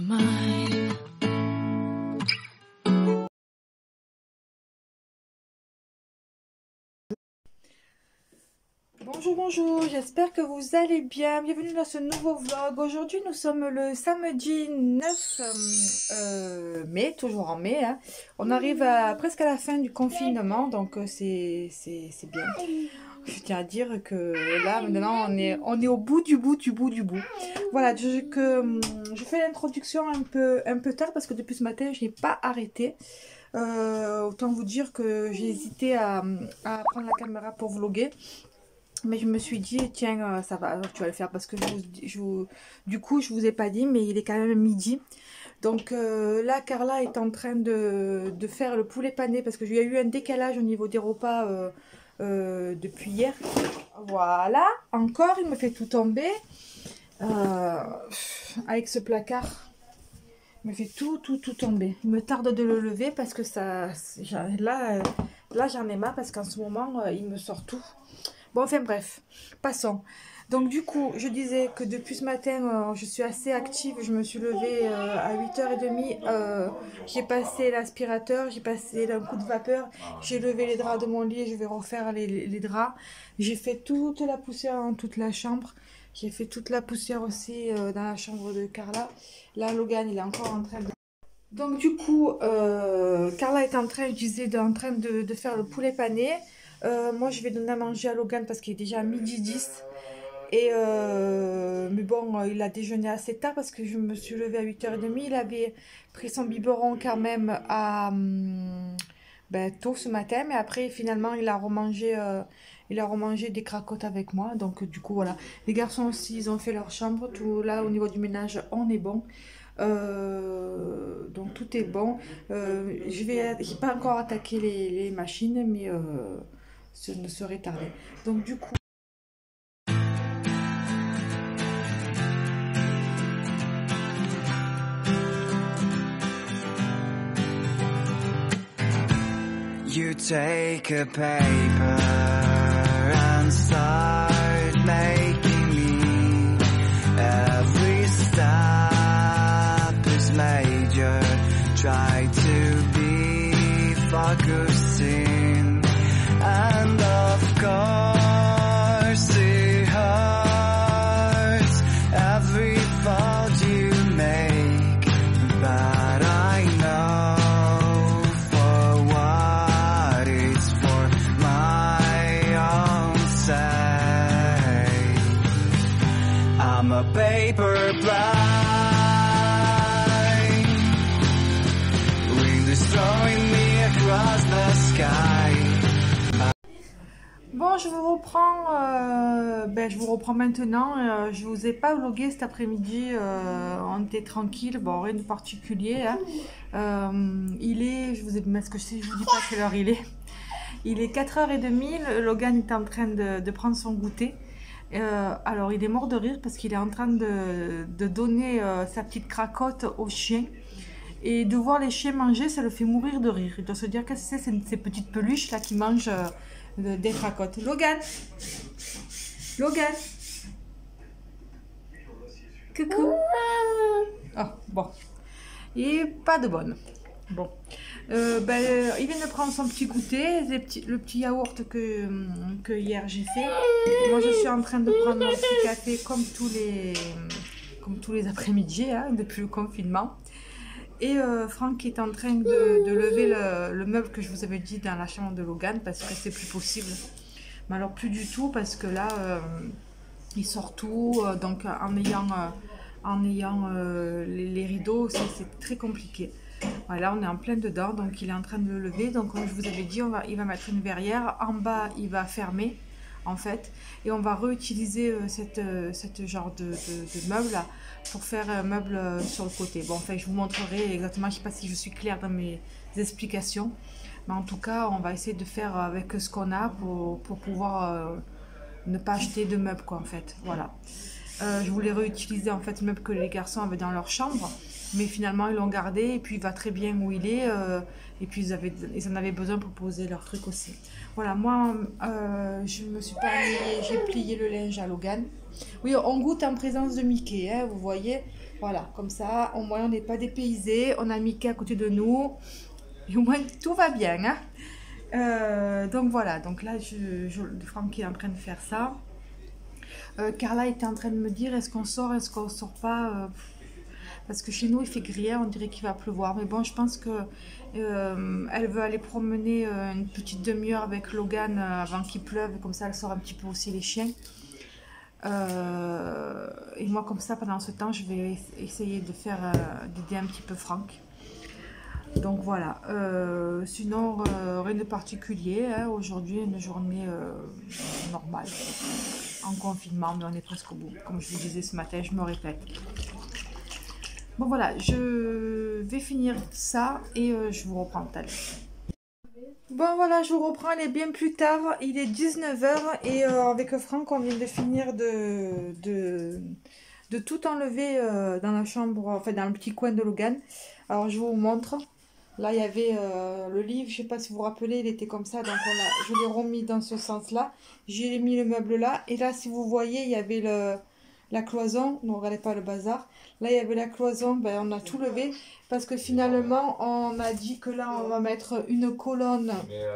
mine. Bonjour, bonjour, j'espère que vous allez bien. Bienvenue dans ce nouveau vlog. Aujourd'hui, nous sommes le samedi 9 mai, toujours en mai. Hein. On arrive presque à la fin du confinement, donc c'est bien. Je tiens à dire que là, maintenant, on est au bout du bout. Voilà, je fais l'introduction un peu tard parce que depuis ce matin, je n'ai pas arrêté. Autant vous dire que j'ai hésité à prendre la caméra pour vlogger. Mais je me suis dit, tiens, ça va, tu vas le faire parce que du coup, je vous ai pas dit, mais il est quand même midi. Donc là, Carla est en train de faire le poulet pané parce qu'il y a eu un décalage au niveau des repas depuis hier. Voilà, encore, il me fait tout tomber avec ce placard. Il me fait tout tomber. Il me tarde de le lever parce que ça, là j'en ai marre parce qu'en ce moment, il me sort tout. Bon, enfin bref, passons. Donc du coup, je disais que depuis ce matin, je suis assez active. Je me suis levée à 8h30. J'ai passé l'aspirateur, j'ai passé un coup de vapeur. J'ai levé les draps de mon lit et je vais refaire les draps. J'ai fait toute la poussière dans toute la chambre. J'ai fait toute la poussière aussi dans la chambre de Carla. Là, Logan, il est encore en train de... Donc du coup, Carla est en train, je disais, en train de faire le poulet pané. Moi, je vais donner à manger à Logan parce qu'il est déjà midi 10. Et mais bon, il a déjeuné assez tard parce que je me suis levée à 8h30. Il avait pris son biberon quand même à tôt ce matin. Mais après, finalement, il a remangé des cracottes avec moi. Donc, du coup, voilà. Les garçons aussi, ils ont fait leur chambre. Tout là, au niveau du ménage, on est bon. Donc, tout est bon. J'ai pas encore attaqué les machines, mais... ce ne serait tardé. Donc du coup... You take a paper and start making me. Every step is major. Try to be focusing. And of course it hurts every thought you make, but I know for what it's for my own sake. I'm a paper blind, wind is throwing me across the sky. Bon, je vous reprends maintenant. Je vous ai pas vlogué cet après-midi. On était tranquille. Bon, rien de particulier. Hein. Je vous dis pas quelle heure il est. Il est 4h30. Logan est en train de prendre son goûter. Alors, il est mort de rire parce qu'il est en train de donner sa petite cracotte au chien. Et de voir les chiens manger, ça le fait mourir de rire. Il doit se dire que c'est ces petites peluches là qui mangent des cracottes. Logan, coucou. Oh, bon, et pas de bonne. Bon, il vient de prendre son petit goûter, le petit yaourt que hier j'ai fait. Moi, je suis en train de prendre mon petit café comme tous les après-midi hein, depuis le confinement. Et Franck est en train de lever le meuble que je vous avais dit dans la chambre de Logan parce que c'est plus possible. Mais alors plus du tout parce que là, il sort tout. Donc en ayant les rideaux, c'est très compliqué. Voilà, on est en plein dedans, donc il est en train de le lever. Donc comme je vous avais dit, il va mettre une verrière. En bas, il va fermer en fait. Et on va réutiliser cette genre de meuble là pour faire un meuble sur le côté. Bon, enfin, je vous montrerai exactement. Je ne sais pas si je suis claire dans mes explications. Mais en tout cas, on va essayer de faire avec ce qu'on a pour pouvoir ne pas acheter de meubles, quoi, en fait. Voilà. Je voulais réutiliser, en fait, le meuble que les garçons avaient dans leur chambre. Mais finalement, ils l'ont gardé. Et puis, il va très bien où il est. Et puis, ils en avaient besoin pour poser leurs trucs aussi. Voilà, moi, je me suis pas ennuyée. J'ai plié le linge à Logan. Oui, on goûte en présence de Mickey, hein, vous voyez. Voilà, comme ça, au moins on n'est pas dépaysé. On a Mickey à côté de nous. Et au moins tout va bien. Hein. Donc voilà, donc là, Franck est en train de faire ça. Carla était en train de me dire, est-ce qu'on sort, est-ce qu'on sort pas parce que chez nous il fait gris, on dirait qu'il va pleuvoir. Mais bon, je pense que elle veut aller promener une petite demi-heure avec Logan avant qu'il pleuve. Comme ça, elle sort un petit peu aussi les chiens. Et moi, comme ça, pendant ce temps, je vais essayer d'aider un petit peu Franck. Donc voilà. Sinon, rien de particulier. Hein. Aujourd'hui, une journée normale. En confinement, mais on est presque au bout. Comme je vous disais ce matin, je me répète. Bon voilà, je vais finir ça et je vous reprends tout à l'heure. Bon voilà, je vous reprends, il est bien plus tard, il est 19 h et avec Franck on vient de finir de tout enlever dans la chambre, enfin dans le petit coin de Logan. Alors je vous montre, là il y avait le livre, je sais pas si vous vous rappelez, il était comme ça, donc je l'ai remis dans ce sens là, j'ai mis le meuble là, et là si vous voyez il y avait la cloison, ne regardez pas le bazar. Là, il y avait la cloison, ben, on a tout levé parce que finalement, on a dit que là, on va mettre une colonne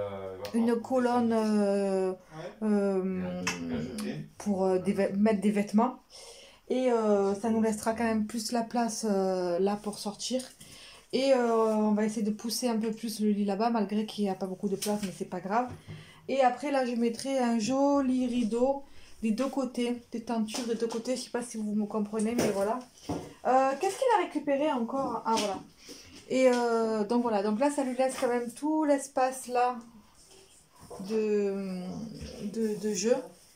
pour mettre des vêtements. Et ça nous laissera quand même plus la place là pour sortir. Et on va essayer de pousser un peu plus le lit là-bas, malgré qu'il n'y a pas beaucoup de place, mais c'est pas grave. Et après, là, je mettrai un joli rideau des deux côtés, des tentures des deux côtés, je sais pas si vous me comprenez, mais voilà. Qu'est-ce qu'il a récupéré encore? Ah voilà. Et donc voilà, donc là ça lui laisse quand même tout l'espace là de jeu.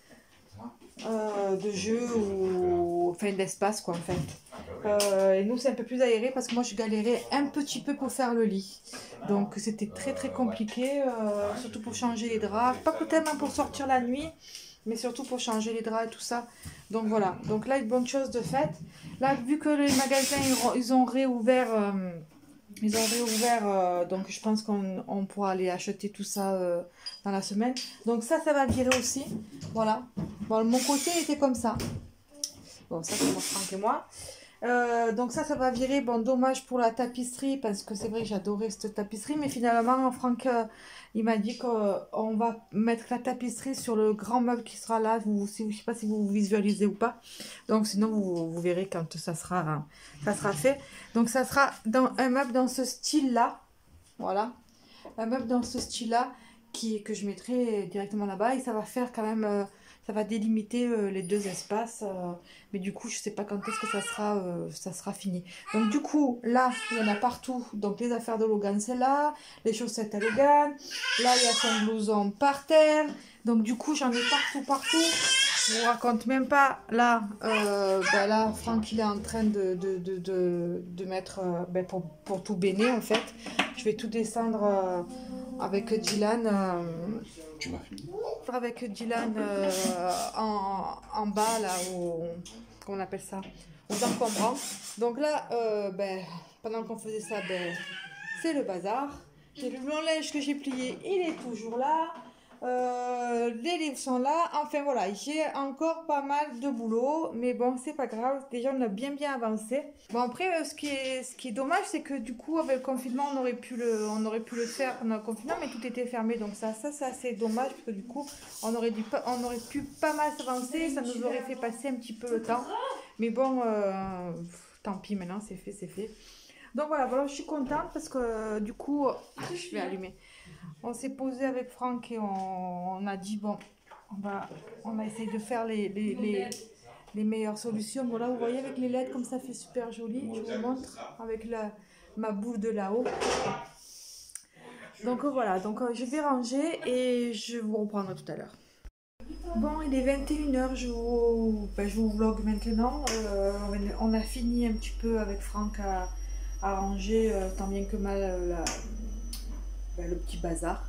Ou enfin d'espace quoi en fait. Et nous c'est un peu plus aéré parce que moi je galérais un petit peu pour faire le lit. Donc c'était très très compliqué, surtout pour changer les draps, pas que tellement pour sortir la nuit, mais surtout pour changer les draps et tout ça. Donc voilà, donc là une bonne chose de faite. Là vu que les magasins ils ont réouvert, donc je pense qu'on pourra aller acheter tout ça dans la semaine. Donc ça va virer aussi, voilà. Bon, mon côté était comme ça. Bon, ça c'est pour Franck et moi. Donc ça va virer. Bon, dommage pour la tapisserie parce que c'est vrai que j'adorais cette tapisserie, mais finalement Franck il m'a dit qu'on va mettre la tapisserie sur le grand meuble qui sera là. Je sais pas si vous visualisez ou pas. Donc sinon vous verrez quand ça sera fait. Donc ça sera dans un meuble dans ce style là, voilà, un meuble dans ce style là que je mettrai directement là-bas et ça va faire quand même. Ça va délimiter les deux espaces, mais du coup je sais pas quand est-ce que ça sera fini. Donc du coup là il y en a partout, donc les affaires de Logan c'est là, les chaussettes à Logan, là il y a son blouson par terre, donc du coup j'en ai partout. Je vous raconte même pas, là, là Franck il est en train de mettre, pour tout baigner en fait, je vais tout descendre avec Dylan. Tu m'as fini. Avec Dylan en bas, là, comment on appelle ça, aux encombrants. Donc là, pendant qu'on faisait ça, c'est le bazar. J'ai le long linge que j'ai plié, il est toujours là. Les livres sont là. Enfin voilà, j'ai encore pas mal de boulot, mais bon, c'est pas grave. Déjà, on a bien avancé. Bon, après, ce qui est dommage, c'est que du coup, avec le confinement, on aurait pu le faire pendant le confinement, mais tout était fermé. Donc ça c'est assez dommage, parce que du coup, on aurait pu pas mal s'avancer. Ça nous aurait fait passer un petit peu le temps. Mais bon, tant pis, maintenant, c'est fait. Donc voilà, je suis contente parce que du coup, je vais allumer. On s'est posé avec Franck et on a dit bon, on va essayer de faire les meilleures solutions. Bon là vous voyez avec les LED comme ça fait super joli, je vous montre avec ma boule de là-haut. Donc voilà, je vais ranger et je vous reprendrai tout à l'heure. Bon, il est 21 h, je vous vlog maintenant. On a fini un petit peu avec Franck à ranger tant bien que mal le petit bazar.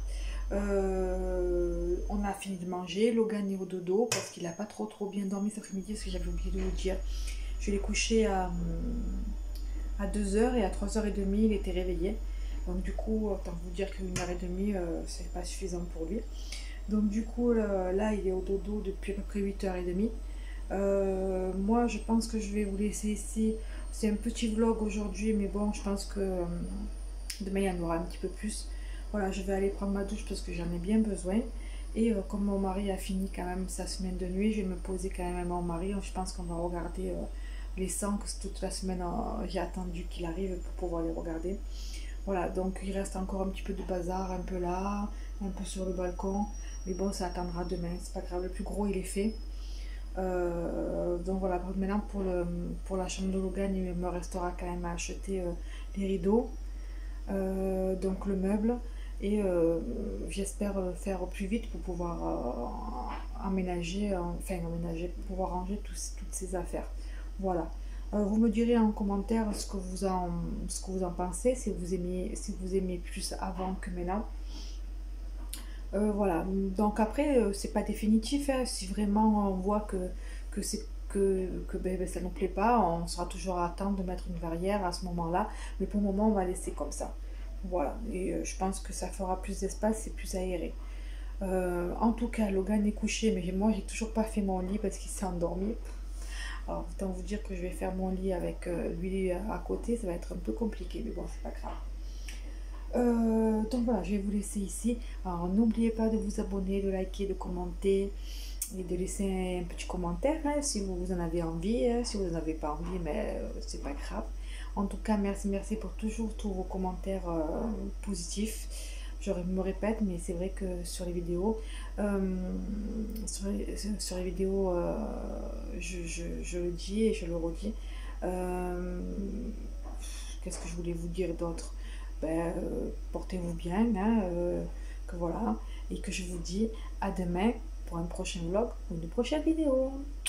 On a fini de manger. Logan est au dodo parce qu'il n'a pas trop bien dormi cet après-midi, parce que j'avais oublié de vous dire. Je l'ai couché à 2 h et à 3 h 30 il était réveillé. Donc du coup, autant vous dire qu'une heure et demie, c'est pas suffisant pour lui. Donc du coup, là il est au dodo depuis à peu près 8 h 30. Moi je pense que je vais vous laisser ici c'est un petit vlog aujourd'hui, mais bon, je pense que demain il y en aura un petit peu plus. Voilà, je vais aller prendre ma douche parce que j'en ai bien besoin. Et comme mon mari a fini quand même sa semaine de nuit, je vais me poser quand même avec mon mari. Je pense qu'on va regarder les 100 que toute la semaine j'ai attendu qu'il arrive pour pouvoir les regarder. Voilà, donc il reste encore un petit peu de bazar, un peu là, un peu sur le balcon. Mais bon, ça attendra demain, c'est pas grave, le plus gros il est fait. Donc voilà, maintenant pour la chambre de Logan, il me restera quand même à acheter les rideaux, donc le meuble. Et j'espère le faire au plus vite pour pouvoir aménager, pour pouvoir ranger toutes ces affaires. Voilà. Vous me direz en commentaire ce que vous en pensez, si vous aimez plus avant que maintenant. Voilà, donc après, c'est pas définitif, hein. Si vraiment on voit que ça ne nous plaît pas, on sera toujours à attendre de mettre une verrière à ce moment-là. Mais pour le moment, on va laisser comme ça. Voilà, et je pense que ça fera plus d'espace et plus aéré. En tout cas, Logan est couché, mais moi, j'ai toujours pas fait mon lit parce qu'il s'est endormi. Alors, autant vous dire que je vais faire mon lit avec lui à côté, ça va être un peu compliqué, mais bon, c'est pas grave. Donc voilà, je vais vous laisser ici. Alors n'oubliez pas de vous abonner, de liker, de commenter et de laisser un petit commentaire hein, si vous en avez envie. Hein, si vous n'en avez pas envie, mais c'est pas grave. En tout cas, merci pour toujours tous vos commentaires positifs. Je me répète, mais c'est vrai que sur les vidéos, sur les vidéos, je le dis et je le redis. Qu'est-ce que je voulais vous dire d'autre? Portez-vous bien, hein, que voilà, et que je vous dis à demain pour un prochain vlog ou une prochaine vidéo.